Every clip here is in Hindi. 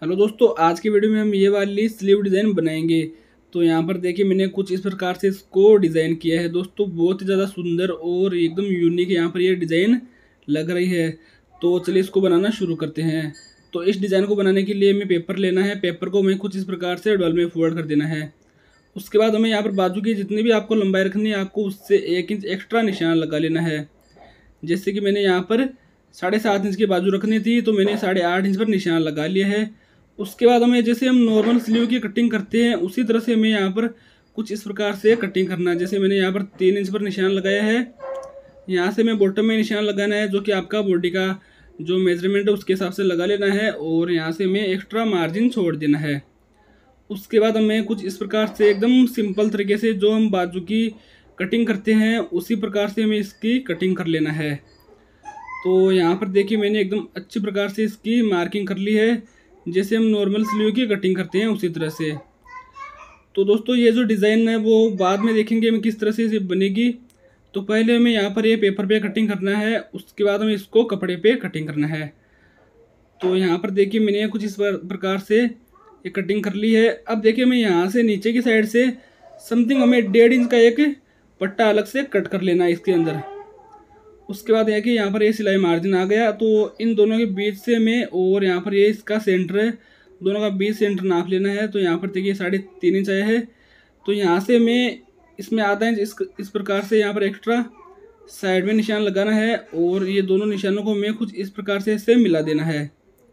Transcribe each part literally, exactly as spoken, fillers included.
हेलो दोस्तों, आज की वीडियो में हम ये वाली स्लीव डिज़ाइन बनाएंगे। तो यहाँ पर देखिए मैंने कुछ इस प्रकार से इसको डिज़ाइन किया है दोस्तों। बहुत ही ज़्यादा सुंदर और एकदम यूनिक यहाँ पर ये डिज़ाइन लग रही है। तो चलिए इसको बनाना शुरू करते हैं। तो इस डिज़ाइन को बनाने के लिए हमें पेपर लेना है। पेपर को हमें कुछ इस प्रकार से डबल में फोल्ड कर देना है। उसके बाद हमें यहाँ पर बाजू की जितनी भी आपको लंबाई रखनी है, आपको उससे एक इंच एक्स्ट्रा निशान लगा लेना है। जैसे कि मैंने यहाँ पर साढ़े सात इंच की बाजू रखनी थी, तो मैंने साढ़े आठ इंच पर निशान लगा लिया है। उसके बाद हमें जैसे हम नॉर्मल स्लीव की कटिंग करते हैं उसी तरह से हमें यहाँ पर कुछ इस प्रकार से कटिंग करना है। जैसे मैंने यहाँ पर तीन इंच पर निशान लगाया है। यहाँ से हमें बॉटम में निशान लगाना है, जो कि आपका बॉडी का जो मेजरमेंट है उसके हिसाब से लगा लेना है। और यहाँ से हमें एक्स्ट्रा मार्जिन छोड़ देना है। उसके बाद हमें कुछ इस प्रकार से एकदम सिंपल तरीके से जो हम बाजू की कटिंग करते हैं उसी प्रकार से हमें इसकी कटिंग कर लेना है। तो यहाँ पर देखिए मैंने एकदम अच्छी प्रकार से इसकी मार्किंग कर ली है, जैसे हम नॉर्मल स्लीव की कटिंग करते हैं उसी तरह से। तो दोस्तों ये जो डिज़ाइन है वो बाद में देखेंगे हम किस तरह से इसे बनेगी। तो पहले हमें यहाँ पर ये पेपर पे कटिंग करना है, उसके बाद हमें इसको कपड़े पे कटिंग करना है। तो यहाँ पर देखिए मैंने कुछ इस प्रकार से ये कटिंग कर ली है। अब देखिए मैं यहाँ से नीचे की साइड से समथिंग हमें डेढ़ इंच का एक पट्टा अलग से कट कर लेना है इसके अंदर। उसके बाद यह कि यहाँ पर ये सिलाई मार्जिन आ गया, तो इन दोनों के बीच से मैं और यहाँ पर ये इसका सेंटर है, दोनों का बीच सेंटर नाप लेना है। तो यहाँ पर देखिए साढ़े तीन इंच आया है। तो यहाँ से मैं इसमें आधा इंच इस इस प्रकार से यहाँ पर एक्स्ट्रा साइड में निशान लगाना है। और ये दोनों निशानों को मैं कुछ इस प्रकार से इससे मिला देना है।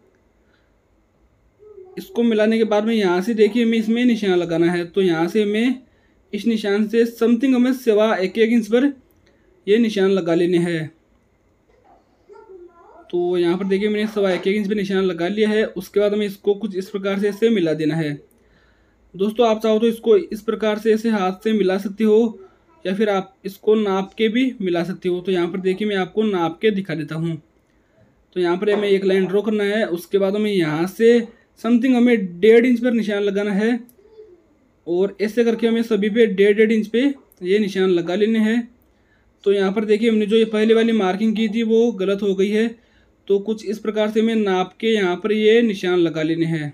इसको मिलाने के बाद में यहाँ से देखिए हमें इसमें निशान लगाना है। तो यहाँ से हमें इस निशान से समथिंग हमें सवा एक एक इंच पर ये निशान लगा लेने हैं। तो यहाँ पर देखिए मैंने सवा एक एक इंच पे निशान लगा लिया है। उसके बाद हमें इसको कुछ इस प्रकार से इसे मिला देना है। दोस्तों आप चाहो तो इसको इस प्रकार से ऐसे हाथ से मिला सकते हो, या फिर आप इसको नाप के भी मिला सकते हो। तो यहाँ पर देखिए मैं आपको नाप के दिखा देता हूँ। तो यहाँ पर हमें एक लाइन ड्रॉ करना है। उसके बाद हमें यहाँ से समथिंग हमें डेढ़ इंच पर निशान लगाना है। और ऐसे करके हमें सभी पे डेढ़ डेढ़ इंच पे ये निशान लगा लेने हैं। तो यहाँ पर देखिए हमने जो ये पहले वाली मार्किंग की थी वो गलत हो गई है। तो कुछ इस प्रकार से हमें नाप के यहाँ पर ये निशान लगा लेने हैं।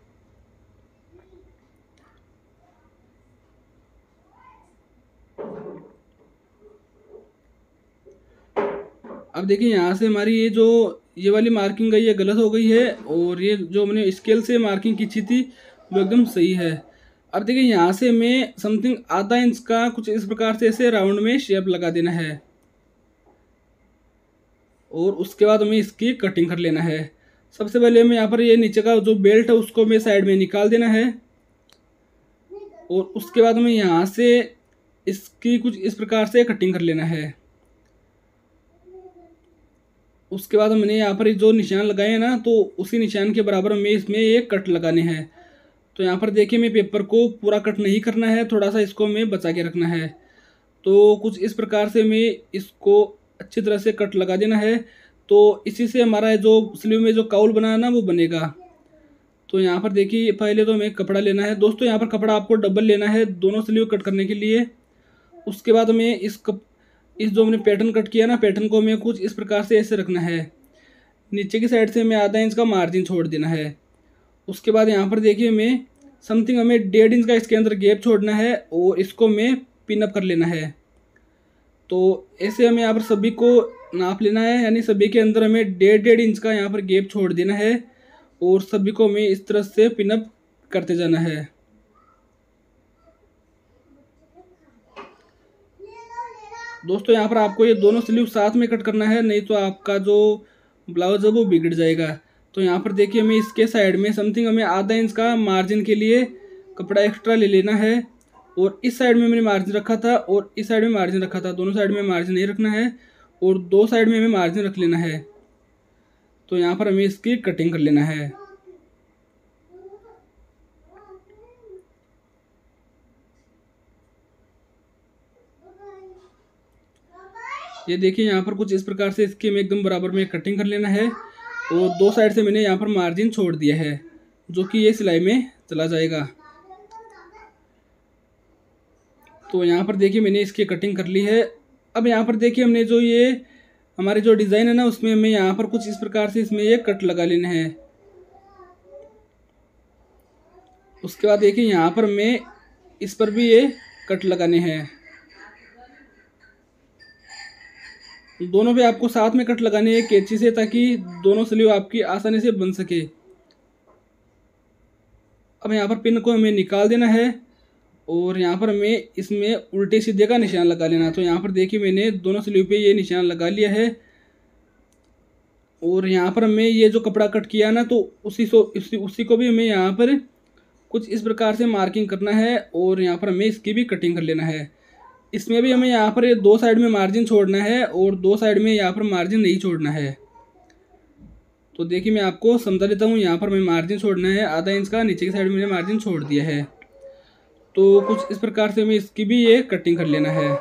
अब देखिए यहाँ से हमारी ये जो ये वाली मार्किंग है ये गलत हो गई है, और ये जो हमने स्केल से मार्किंग की थी वो एकदम सही है। अब देखिए यहाँ से हमें समथिंग आधा इंच का कुछ इस प्रकार से ऐसे राउंड में शेप लगा देना है। और उसके बाद हमें इसकी कटिंग कर लेना है। सबसे पहले हमें यहाँ पर ये नीचे का जो बेल्ट है उसको हमें साइड में निकाल देना है। और उसके बाद हमें यहाँ से इसकी कुछ इस प्रकार से कटिंग कर लेना है। उसके बाद हमने यहाँ पर जो निशान लगाए हैं ना, तो उसी निशान के बराबर हमें इसमें एक कट लगाने हैं। तो यहाँ पर देखिए मैं पेपर को पूरा कट नहीं करना है, थोड़ा सा इसको हमें बचा के रखना है। तो कुछ इस प्रकार से हमें इसको अच्छी तरह से कट लगा देना है। तो इसी से हमारा जो स्लीव में जो काउल बना है ना वो बनेगा। तो यहाँ पर देखिए पहले तो हमें कपड़ा लेना है। दोस्तों यहाँ पर कपड़ा आपको डबल लेना है दोनों स्लीव कट करने के लिए। उसके बाद हमें इस कप इस जो हमने पैटर्न कट किया ना, पैटर्न को हमें कुछ इस प्रकार से ऐसे रखना है। नीचे की साइड से हमें आधा इंच का मार्जिन छोड़ देना है। उसके बाद यहाँ पर देखिए हमें समथिंग हमें डेढ़ इंच का इसके अंदर गैप छोड़ना है, और इसको हमें पिनअप कर लेना है। तो ऐसे हमें यहाँ पर सभी को नाप लेना है, यानी सभी के अंदर हमें डेढ़ डेढ़ इंच का यहाँ पर गैप छोड़ देना है। और सभी को हमें इस तरह से पिनअप करते जाना है। दोस्तों यहाँ पर आपको ये दोनों स्लीव साथ में कट करना है, नहीं तो आपका जो ब्लाउज है वो बिगड़ जाएगा। तो यहाँ पर देखिए हमें इसके साइड में समथिंग हमें आधा इंच का मार्जिन के लिए कपड़ा एक्स्ट्रा ले लेना है। और इस साइड में मैंने मार्जिन रखा था और इस साइड में मार्जिन रखा था, दोनों साइड में मार्जिन नहीं रखना है, और दो साइड में हमें मार्जिन रख लेना है। तो यहाँ पर हमें इसकी कटिंग कर लेना है। ये देखिए यहाँ पर कुछ इस प्रकार से इसकी हमें एकदम बराबर में कटिंग कर लेना है। और दो साइड से मैंने यहाँ पर मार्जिन छोड़ दिया है, जो कि ये सिलाई में चला जाएगा। तो यहाँ पर देखिए मैंने इसकी कटिंग कर ली है। अब यहाँ पर देखिए हमने जो ये हमारे जो डिज़ाइन है ना उसमें हमें यहाँ पर कुछ इस प्रकार से इसमें ये कट लगा लेना है। उसके बाद देखिए यहाँ पर मैं इस पर भी ये कट लगाने हैं। दोनों पे आपको साथ में कट लगाने हैं कैंची से, ताकि दोनों स्लीव आपकी आसानी से बन सके। अब यहाँ पर पिन को हमें निकाल देना है और यहाँ पर हमें इसमें उल्टे सीधे का निशान लगा लेना। तो यहाँ पर देखिए मैंने दोनों स्लीव पे ये निशान लगा लिया है और यहाँ पर हमें ये जो कपड़ा कट किया ना, तो उसी सो उसी उसी को भी हमें यहाँ पर कुछ इस प्रकार से मार्किंग करना है और यहाँ पर हमें इसकी भी कटिंग कर लेना है। इसमें भी हमें यहाँ पर ये दो साइड में मार्जिन छोड़ना है और दो साइड में यहाँ पर मार्जिन नहीं छोड़ना है। तो देखिए मैं आपको समझा देता हूँ। यहाँ पर हमें मार्जिन छोड़ना है आधा इंच का, नीचे की साइड में मार्जिन छोड़ दिया है। तो कुछ इस प्रकार से हमें इसकी भी ये कटिंग कर लेना है।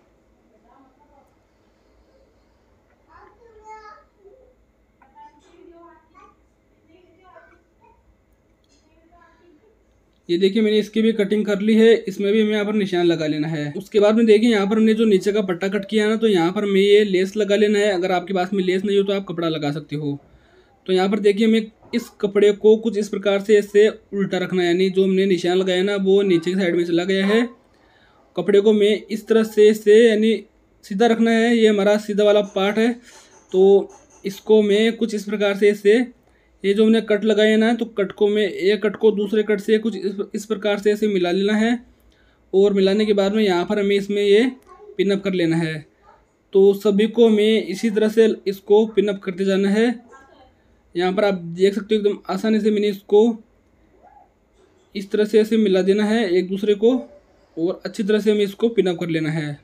ये देखिए मैंने इसकी भी कटिंग कर ली है। इसमें भी हमें यहाँ पर निशान लगा लेना है। उसके बाद में देखिए यहाँ पर हमने जो नीचे का पट्टा कट किया ना, तो यहाँ पर हमें ये लेस लगा लेना है। अगर आपके पास में लेस नहीं हो तो आप कपड़ा लगा सकते हो। तो यहाँ पर देखिए हमें इस कपड़े को कुछ इस प्रकार से इससे उल्टा रखना है, यानी जो हमने निशान लगाया ना वो नीचे की साइड में चला गया है। कपड़े को मैं इस तरह से इससे यानी सीधा रखना है। ये हमारा सीधा वाला पार्ट है, तो इसको मैं कुछ इस प्रकार से इससे ये जो हमने कट लगाए ना, तो कट को मैं एक कट को दूसरे कट से कुछ इस, इस प्रकार से ऐसे मिला लेना है और मिलाने के बाद में यहाँ पर हमें इसमें ये पिनअप कर लेना है। तो सभी को हमें इसी तरह से इसको पिनअप करते जाना है। यहाँ पर आप देख सकते हो एकदम आसानी से मैंने इसको इस तरह से ऐसे मिला देना है एक दूसरे को और अच्छी तरह से हमें इसको पिनअप कर लेना है।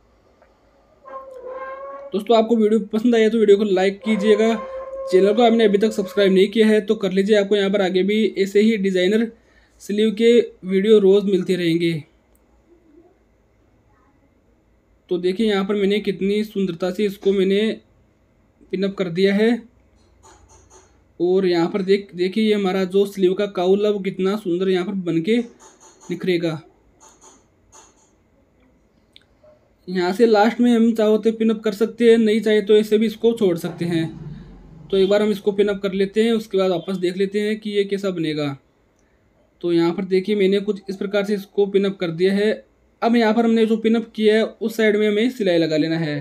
दोस्तों आपको वीडियो पसंद आया तो वीडियो को लाइक कीजिएगा। चैनल को आपने अभी तक सब्सक्राइब नहीं किया है तो कर लीजिए। आपको यहाँ पर आगे भी ऐसे ही डिज़ाइनर स्लीव के वीडियो रोज़ मिलते रहेंगे। तो देखिए यहाँ पर मैंने कितनी सुंदरता से इसको मैंने पिनअप कर दिया है और यहाँ पर देख देखिए ये हमारा जो स्लीव का काउल है वो कितना सुंदर यहाँ पर बन के निखरेगा। यहाँ से लास्ट में हम चाहो तो पिनअप कर सकते हैं, नहीं चाहे तो ऐसे भी इसको छोड़ सकते हैं। तो एक बार हम इसको पिनअप कर लेते हैं, उसके बाद वापस देख लेते हैं कि ये कैसा बनेगा। तो यहाँ पर देखिए मैंने कुछ इस प्रकार से इसको पिनअप कर दिया है। अब यहाँ पर हमने जो पिनअप किया है उस साइड में हमें सिलाई लगा लेना है।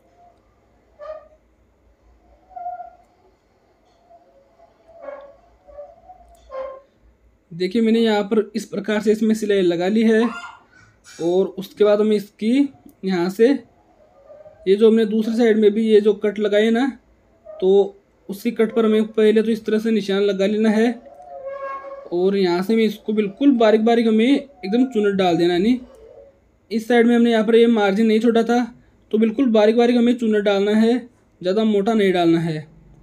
देखिए मैंने यहाँ पर इस प्रकार से इसमें सिलाई लगा ली है और उसके बाद हमें इसकी यहाँ से ये जो हमने दूसरी साइड में भी ये जो कट लगाए ना, तो उसी कट पर हमें पहले तो इस तरह से निशान लगा लेना है और यहाँ से हमें इसको बिल्कुल बारीक बारीक हमें एकदम चुनट डाल देना है। नहीं, इस साइड में हमने यहाँ पर ये मार्जिन नहीं छोड़ा था, तो बिल्कुल बारीक बारीक हमें चुनट डालना है, ज़्यादा मोटा नहीं डालना है।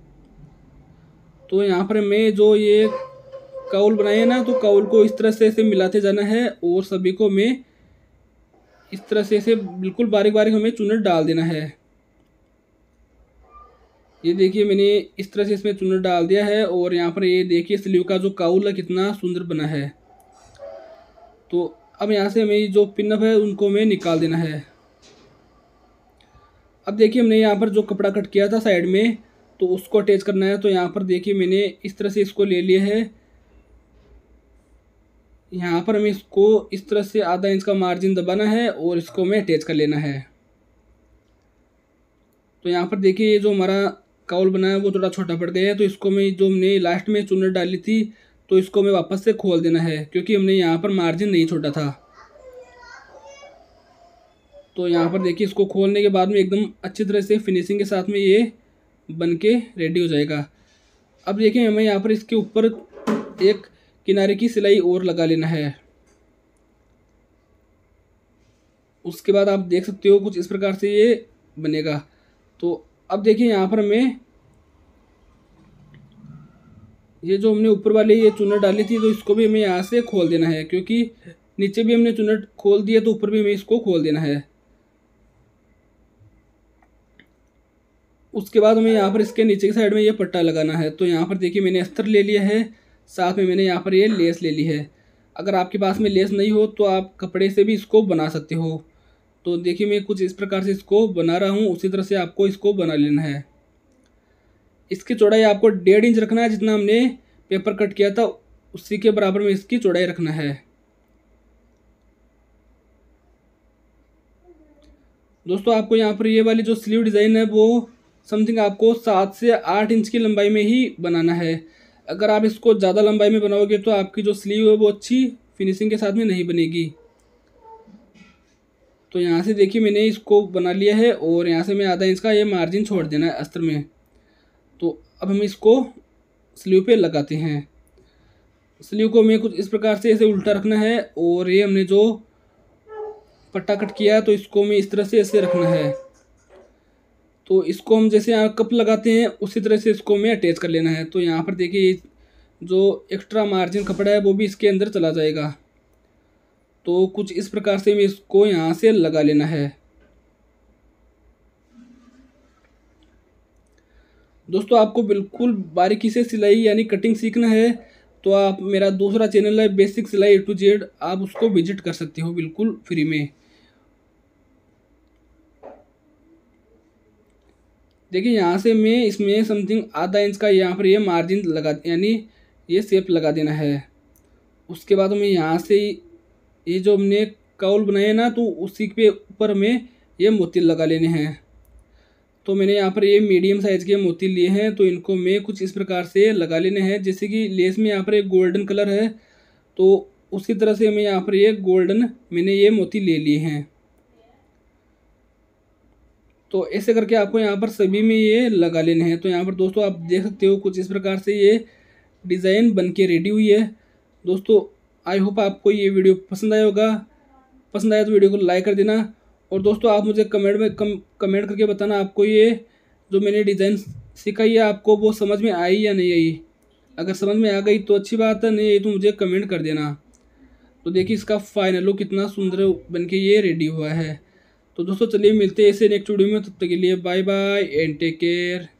तो यहाँ पर हमें जो ये काउल बनाए ना, तो काउल को इस तरह से ऐसे मिलाते जाना है और सभी को हमें इस तरह से ऐसे बिल्कुल बारीक बारीक हमें चुनट डाल देना है। ये देखिए मैंने इस तरह से इसमें चुनट डाल दिया है और यहाँ पर ये देखिए स्लीव का जो काउल है कितना सुंदर बना है। तो अब यहाँ से हमें जो पिनअप है उनको हमें निकाल देना है। अब देखिए हमने यहाँ पर जो कपड़ा कट किया था साइड में, तो उसको अटैच करना है। तो यहाँ पर देखिए मैंने इस तरह से इसको ले लिया है। यहाँ पर हमें इसको इस तरह से आधा इंच का मार्जिन दबाना है और इसको हमें अटैच कर लेना है। तो यहाँ पर देखिए ये जो हमारा काउल बना है वो थोड़ा छोटा पड़ गया है, तो इसको मैं जो हमने लास्ट में चुनट डाली थी तो इसको हमें वापस से खोल देना है, क्योंकि हमने यहाँ पर मार्जिन नहीं छोड़ा था। तो यहाँ पर देखिए इसको खोलने के बाद में एकदम अच्छी तरह से फिनिशिंग के साथ में ये बन के रेडी हो जाएगा। अब देखिए हमें यहाँ पर इसके ऊपर एक किनारे की सिलाई और लगा लेना है। उसके बाद आप देख सकते हो कुछ इस प्रकार से ये बनेगा। तो अब देखिए यहाँ पर हमें ये जो हमने ऊपर वाले ये चुनट डाली थी, तो इसको भी हमें यहाँ से खोल देना है, क्योंकि नीचे भी हमने चुनट खोल दिया तो ऊपर भी हमें इसको खोल देना है। उसके बाद हमें यहाँ पर इसके नीचे की साइड में ये पट्टा लगाना है। तो यहाँ पर देखिए मैंने अस्तर ले लिया है, साथ में मैंने यहाँ पर ये लेस ले ली है। अगर आपके पास में लेस नहीं हो तो आप कपड़े से भी इसको बना सकते हो। तो देखिए मैं कुछ इस प्रकार से इसको बना रहा हूँ, उसी तरह से आपको इसको बना लेना है। इसकी चौड़ाई आपको डेढ़ इंच रखना है, जितना हमने पेपर कट किया था उसी के बराबर में इसकी चौड़ाई रखना है। दोस्तों आपको यहाँ पर ये वाली जो स्लीव डिज़ाइन है वो समथिंग आपको सात से आठ इंच की लंबाई में ही बनाना है। अगर आप इसको ज़्यादा लंबाई में बनाओगे तो आपकी जो स्लीव है वो अच्छी फिनिशिंग के साथ में नहीं बनेगी। तो यहाँ से देखिए मैंने इसको बना लिया है और यहाँ से मैं आधा इंच का ये मार्जिन छोड़ देना है अस्तर में। तो अब हम इसको स्लीव पे लगाते हैं। स्लीव को मैं कुछ इस प्रकार से ऐसे उल्टा रखना है और ये हमने जो पट्टा कट किया है तो इसको मैं इस तरह से ऐसे रखना है। तो इसको हम जैसे यहाँ कप लगाते हैं उसी तरह से इसको मैं अटैच कर लेना है। तो यहाँ पर देखिए जो एक्स्ट्रा मार्जिन कपड़ा है वो भी इसके अंदर चला जाएगा। तो कुछ इस प्रकार से मैं इसको यहाँ से लगा लेना है। दोस्तों आपको बिल्कुल बारीकी से सिलाई यानी कटिंग सीखना है तो आप मेरा दूसरा चैनल है बेसिक सिलाई ए टू जेड, आप उसको विजिट कर सकते हो बिल्कुल फ्री में। देखिए यहाँ से मैं इसमें समथिंग आधा इंच का यहाँ पर ये यह मार्जिन लगा यानी ये शेप लगा देना है। उसके बाद हमें यहाँ से ये जो हमने काउल बनाया ना तो उसी पे ऊपर हमें ये मोती लगा लेने हैं। तो मैंने यहाँ पर ये मीडियम साइज़ के मोती लिए हैं तो इनको मैं कुछ इस प्रकार से लगा लेने हैं। जैसे कि लेस में यहाँ पर एक गोल्डन कलर है तो उसी तरह से हमें यहाँ पर ये गोल्डन मैंने ये मोती ले लिए हैं। तो ऐसे करके आपको यहाँ पर सभी में ये लगा लेने हैं। तो यहाँ पर दोस्तों आप देख सकते हो कुछ इस प्रकार से ये डिज़ाइन बन के रेडी हुई है। दोस्तों आई होप आपको ये वीडियो पसंद आया होगा। पसंद आया तो वीडियो को लाइक कर देना और दोस्तों आप मुझे कमेंट में कम कमेंट करके बताना आपको ये जो मैंने डिज़ाइन सिखाई है आपको वो समझ में आई या नहीं आई। अगर समझ में आ गई तो अच्छी बात है, नहीं आई तो मुझे कमेंट कर देना। तो देखिए इसका फाइनल लुक कितना सुंदर बन के ये रेडी हुआ है। तो दोस्तों चलिए मिलते हैं ऐसे नेक्स्ट वीडियो में, तब तक के लिए bye bye and take care.